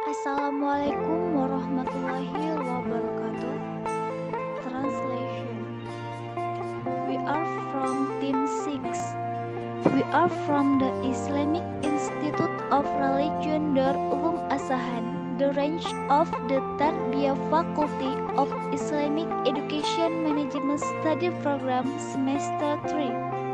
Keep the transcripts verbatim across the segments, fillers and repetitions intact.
Assalamualaikum warahmatullahi wabarakatuh. Translation. We are from Team six. We are from the Islamic Institute of Religion Darul Ulum Asahan, the range of the Tarbiyah Faculty of Islamic Education Management Study Program Semester three.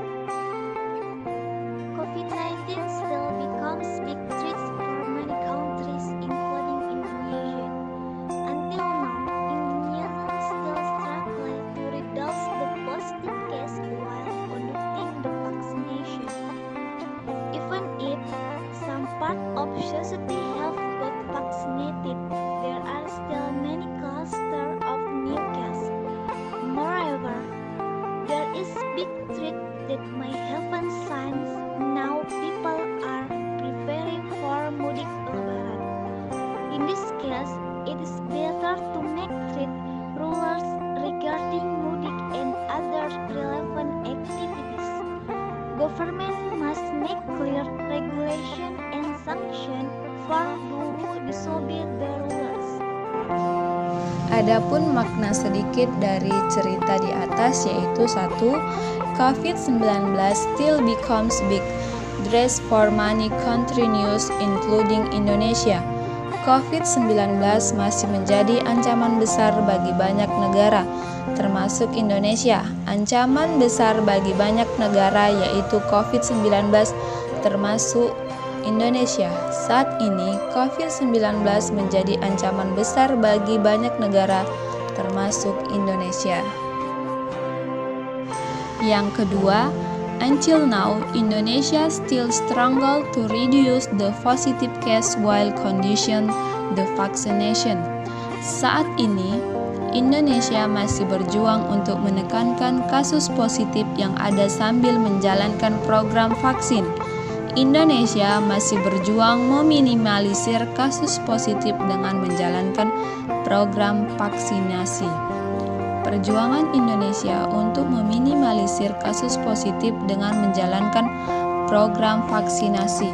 COVID nineteen still becomes big threat for many countries, including Indonesia. Until now, Indonesia still struggling to reduce the positive case while conducting the vaccination. Even if some part of society have got vaccinated, there are still many clusters of new cases. Moreover, there is big threat that may happen since now people are preparing for mudik lebaran. In this case, it is better to make strict rules regarding mudik and other relevant activities. Government must make clear regulation and sanction for those who disobey the rules. Adapun makna sedikit dari cerita di atas yaitu satu. COVID nineteen still becomes big threat for many countries including Indonesia. COVID nineteen masih menjadi ancaman besar bagi banyak negara, termasuk Indonesia. Ancaman besar bagi banyak negara yaitu COVID nineteen termasuk Indonesia. Saat ini, COVID nineteen menjadi ancaman besar bagi banyak negara, termasuk Indonesia. Yang kedua, until now, Indonesia still struggle to reduce the positive case while condition the vaccination. Saat ini, Indonesia masih berjuang untuk menekankan kasus positif yang ada sambil menjalankan program vaksin. Indonesia masih berjuang meminimalisir kasus positif dengan menjalankan program vaksinasi. Perjuangan Indonesia untuk meminimalisir kasus positif dengan menjalankan program vaksinasi.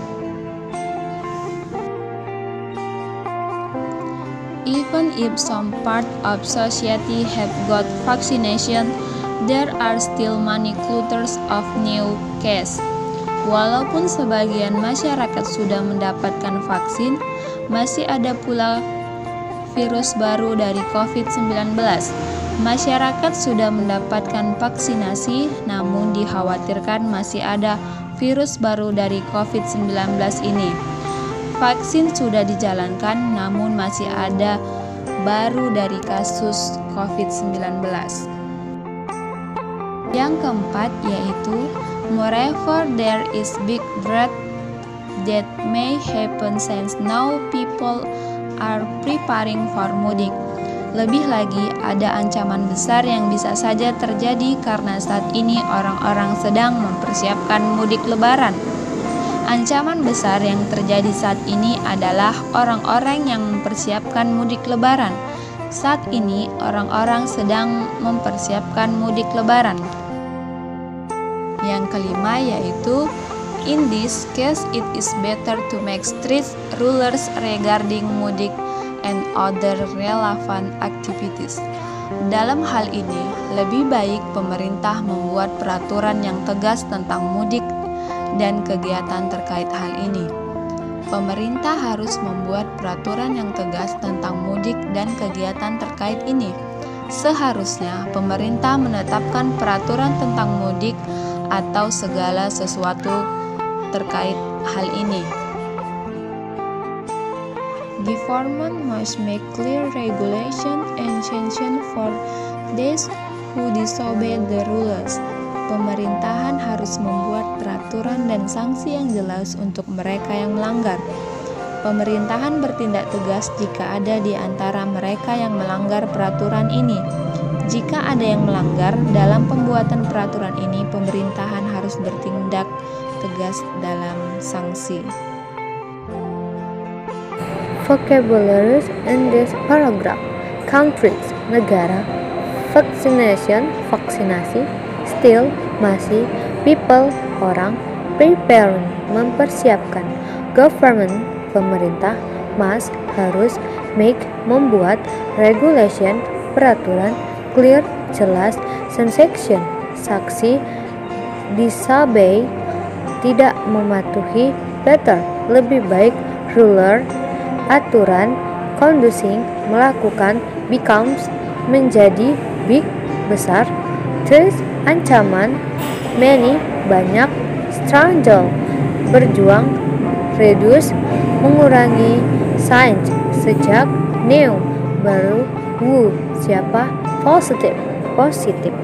Even if some part of society have got vaccination, there are still many clusters of new cases. Walaupun sebagian masyarakat sudah mendapatkan vaksin, masih ada pula virus baru dari COVID nineteen. Masyarakat sudah mendapatkan vaksinasi, namun dikhawatirkan masih ada virus baru dari COVID nineteen ini. Vaksin sudah dijalankan, namun masih ada baru dari kasus COVID nineteen. Yang keempat yaitu, moreover there is big threat that may happen since now people are preparing for mudik. Lebih lagi, ada ancaman besar yang bisa saja terjadi karena saat ini orang-orang sedang mempersiapkan mudik lebaran. Ancaman besar yang terjadi saat ini adalah orang-orang yang mempersiapkan mudik lebaran. Saat ini, orang-orang sedang mempersiapkan mudik lebaran. Yang kelima yaitu, in this case it is better to make strict rules regarding mudik and other relevant activities. Dalam hal ini, lebih baik pemerintah membuat peraturan yang tegas tentang mudik dan kegiatan terkait hal ini. Pemerintah harus membuat peraturan yang tegas tentang mudik dan kegiatan terkait ini. Seharusnya pemerintah menetapkan peraturan tentang mudik atau segala sesuatu terkait hal ini. Government must make clear regulation and sanction for those who disobey the rules. Pemerintahan harus membuat peraturan dan sanksi yang jelas untuk mereka yang melanggar. Pemerintahan bertindak tegas jika ada di antara mereka yang melanggar peraturan ini. Jika ada yang melanggar dalam pembuatan peraturan ini, pemerintahan harus bertindak tegas dalam sanksi. Vocabularies in this paragraph: countries, negara; vaccination, vaksinasi; still, masih; people, orang; preparing, mempersiapkan; government, pemerintah; must, harus, make, membuat, regulation, peraturan, clear, jelas, sensation, saksi, disobey, tidak mematuhi, better, lebih baik, ruler, aturan, conducing, melakukan, becomes, menjadi, big, besar, threat, ancaman, many, banyak, struggle, berjuang, reduce, mengurangi, since, sejak, new, baru, who, siapa, positive, positif.